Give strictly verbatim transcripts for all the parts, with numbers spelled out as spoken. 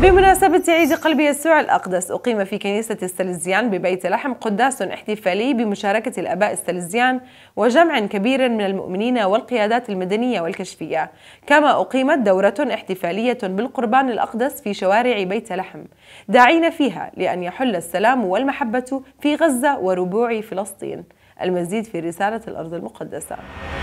بمناسبة عيد قلب يسوع الأقدس أقيم في كنيسة السلزيان ببيت لحم قداس احتفالي بمشاركة الآباء السلزيان وجمع كبير من المؤمنين والقيادات المدنية والكشفية، كما أقيمت دورة احتفالية بالقربان الأقدس في شوارع بيت لحم، داعين فيها لأن يحل السلام والمحبة في غزة وربوع فلسطين. المزيد في رسالة الأرض المقدسة.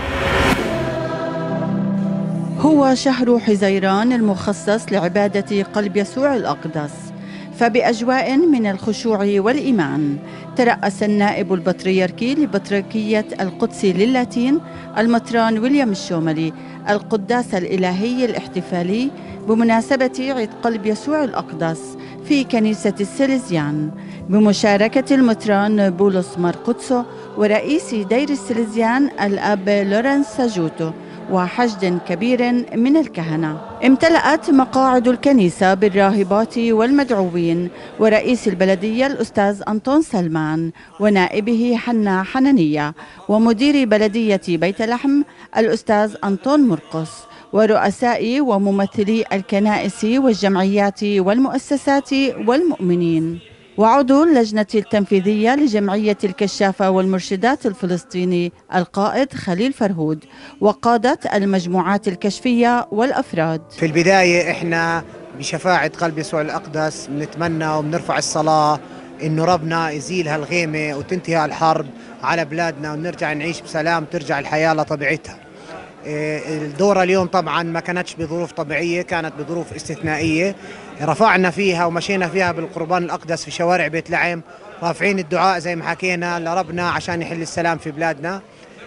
هو شهر حزيران المخصص لعبادة قلب يسوع الأقدس، فبأجواء من الخشوع والإيمان ترأس النائب البطريركي لبطريركية القدس للاتين المطران ويليام الشوملي القداس الإلهي الاحتفالي بمناسبة عيد قلب يسوع الأقدس في كنيسة السلزيان بمشاركة المطران بولس مارقدسو ورئيس دير السلزيان الأب لورنس ساجوتو وحشد كبير من الكهنة. امتلأت مقاعد الكنيسة بالراهبات والمدعوين ورئيس البلدية الأستاذ أنطون سلمان ونائبه حنا حنانية ومدير بلدية بيت لحم الأستاذ أنطون مرقس ورؤساء وممثلي الكنائس والجمعيات والمؤسسات والمؤمنين وعضو اللجنة التنفيذية لجمعية الكشافة والمرشدات الفلسطيني القائد خليل فرهود وقادة المجموعات الكشفية والأفراد. في البداية إحنا بشفاعة قلب يسوع الأقدس بنتمنى وبنرفع الصلاة إنه ربنا يزيل هالغيمة وتنتهي الحرب على بلادنا ونرجع نعيش بسلام، ترجع الحياة لطبيعتها. الدورة اليوم طبعا ما كانتش بظروف طبيعية، كانت بظروف استثنائية رفعنا فيها ومشينا فيها بالقربان الأقدس في شوارع بيت لحم، رافعين الدعاء زي ما حكينا لربنا عشان يحل السلام في بلادنا.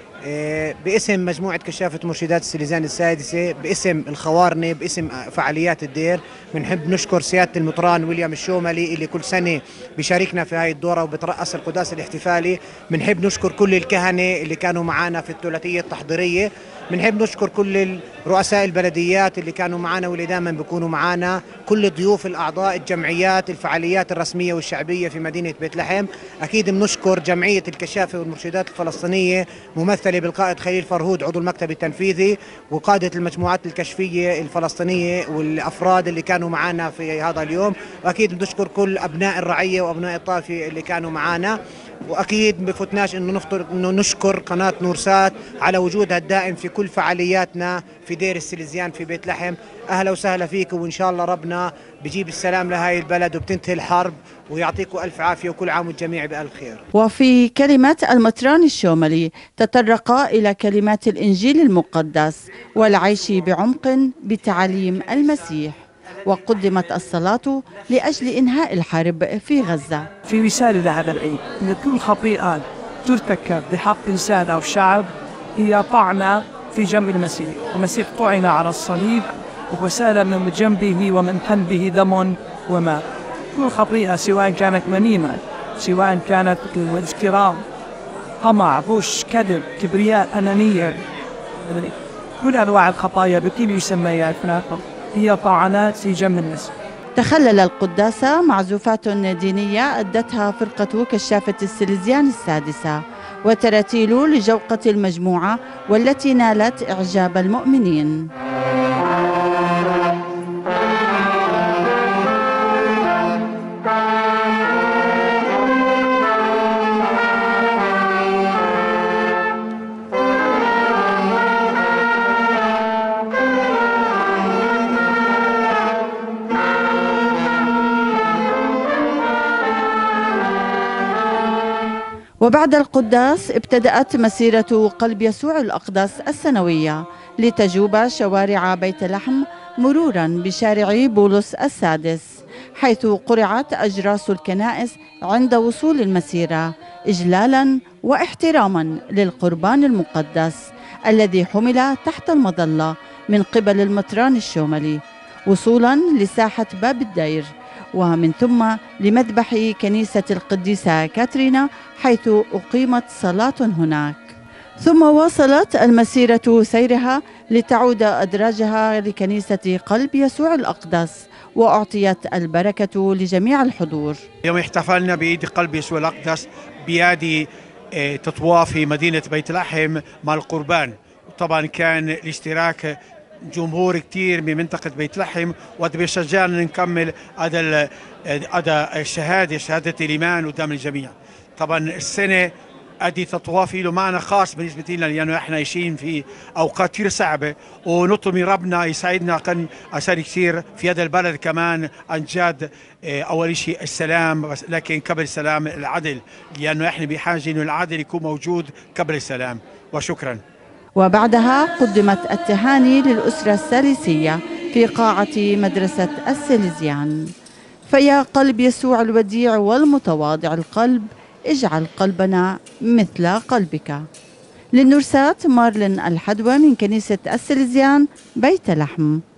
باسم مجموعة كشافة مرشدات السلزيان السادسة، باسم الخوارنة، باسم فعاليات الدير، بنحب نشكر سيادة المطران ويليام الشوملي اللي كل سنة بيشاركنا في هاي الدورة وبترأس القداس الاحتفالي. بنحب نشكر كل الكهنة اللي كانوا معنا في الثلاثية التحضيرية. بنحب نشكر كل رؤساء البلديات اللي كانوا معنا واللي دائما بيكونوا معنا، كل ضيوف الأعضاء الجمعيات الفعاليات الرسمية والشعبية في مدينة بيت لحم. أكيد بنشكر جمعية الكشافة والمرشدات الفلسطينية ممثلة بالقائد خليل فرهود عضو المكتب التنفيذي وقادة المجموعات الكشفية الفلسطينية والأفراد اللي كانوا معنا في هذا اليوم. وأكيد بنشكر كل أبناء الرعية وأبناء الطائفة اللي كانوا معنا. واكيد ما بفوتناش انه نفطر انه نشكر قناه نورسات على وجودها الدائم في كل فعالياتنا في دير السلزيان في بيت لحم. اهلا وسهلا فيكم، وان شاء الله ربنا بجيب السلام لهاي البلد وبتنتهي الحرب ويعطيكم الف عافيه وكل عام والجميع بالف خير. وفي كلمه المطران الشوملي تطرق الى كلمات الانجيل المقدس والعيش بعمق بتعاليم المسيح، وقدمت الصلاة لأجل إنهاء الحرب في غزة. في رسالة لهذا العيد أن كل خطيئة ترتكب بحق إنسان أو شعب هي طعنة في جنب المسيح، المسيح طعن على الصليب وسال من جنبه ومن قلبه دم وماء. كل خطيئة سواء كانت منيمة، سواء كانت الافتراء، طمع، غش، كذب، كبرياء، أنانية، كل أنواع الخطايا بكل يسميها هي طعنات في جنب الناس. تخلل القداس معزوفات دينية أدتها فرقة كشافة السلزيان السادسة وتراتيل لجوقة المجموعة والتي نالت إعجاب المؤمنين. وبعد القداس ابتدأت مسيرة قلب يسوع الأقدس السنوية لتجوب شوارع بيت لحم مرورا بشارع بولس السادس، حيث قرعت أجراس الكنائس عند وصول المسيرة إجلالا واحتراما للقربان المقدس الذي حمل تحت المظلة من قبل المطران الشوملي وصولا لساحة باب الدير، ومن ثم لمذبح كنيسة القديسة كاترينا حيث أقيمت صلاة هناك. ثم واصلت المسيرة سيرها لتعود أدراجها لكنيسة قلب يسوع الأقدس وأعطيت البركة لجميع الحضور. اليوم احتفلنا بعيد قلب يسوع الأقدس بيادي تطواف في مدينة بيت لحم مع القربان. طبعا كان الاشتراك جمهور كتير من منطقة بيت لحم، وهذا بيشجعنا نكمل هذا هذا الشهادة شهادة الإيمان قدام الجميع. طبعا السنة أدي تطوافي له معنى خاص بالنسبة لنا، لأنه إحنا عايشين في أوقات كثير صعبة، ونطلب من ربنا يساعدنا كان عشان كثير في هذا البلد كمان عن جد. أول شيء السلام، بس لكن قبل السلام العدل، لأنه إحنا بحاجة إنه العدل يكون موجود قبل السلام. وشكرا. وبعدها قدمت التهاني للأسرة الثالثية في قاعة مدرسة السليزيان. فيا قلب يسوع الوديع والمتواضع القلب، اجعل قلبنا مثل قلبك. للنرسات مارلين الحدوى من كنيسة السليزيان بيت لحم.